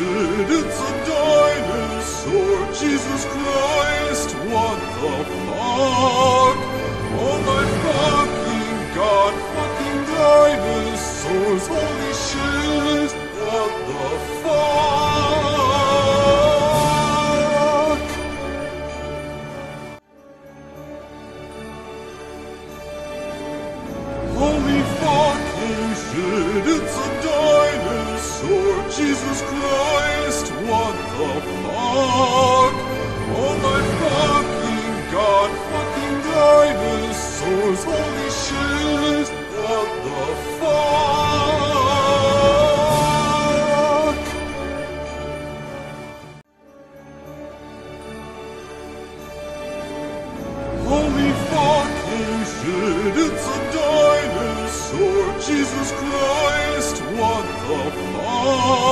shit, it's a dinosaur. Jesus Christ, what the fuck? Oh my fucking god, fucking dinosaurs, holy shit, what the fuck? Holy fucking shit, it's a dinosaur. Jesus Christ, what the fuck? Oh my fucking god, fucking dinosaurs, holy shit, what the fuck? Holy fucking shit, it's a dinosaur. Jesus Christ, what the fuck?